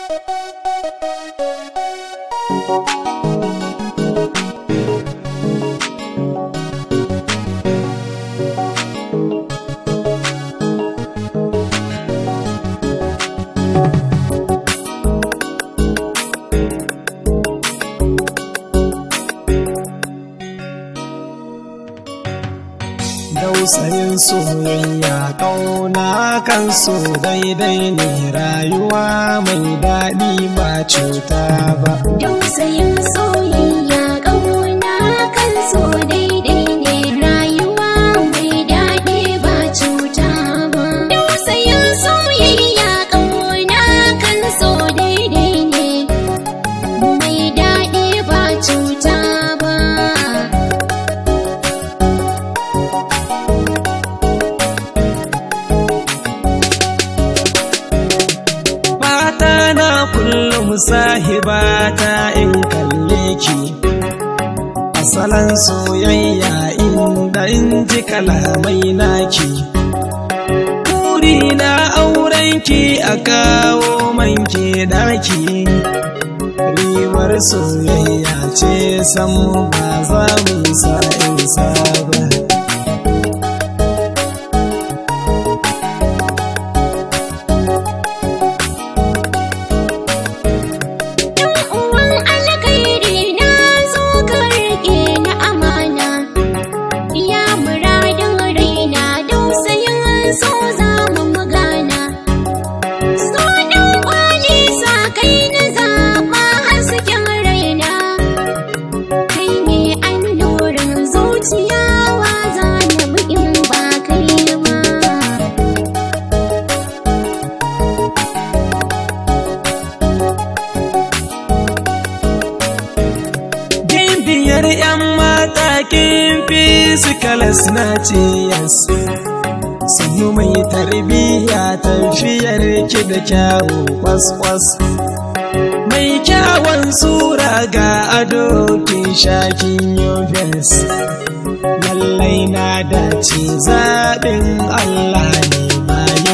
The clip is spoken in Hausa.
Dausayin soyayya ƙauna kan so daidai ne, rayuwa mai daɗi ba cuta ba. Dausayin soyayya ƙauna kan so daidai ne, rayuwa mai daɗi ba cuta ba. Dausayin soyayya ƙauna kan so daidai ne, mai daɗi ba cuta ba. Kullum sahibata in kalle ki, asalan soyayya inda in ji kalamai naki. Burina aurenki a kawo manke daki, ribar soyayya ce san ba za mu sa ba. ‘Yan mata kin fi su kalas na ce yes, sannu mai tarbiyya tafiyar ki da kyawu kwas-kwas, mai kyawun sura ga ado kin shakin yofes, lallai na dace zaɓin Allah ne bayan